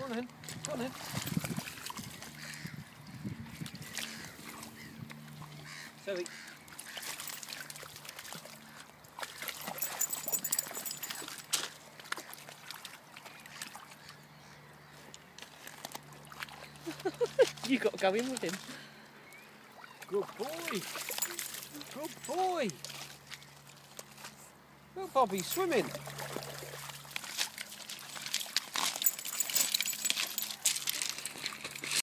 on then. Go on then. Seve. You got to go in with him. Good boy. Good boy. Look, Bobby's swimming.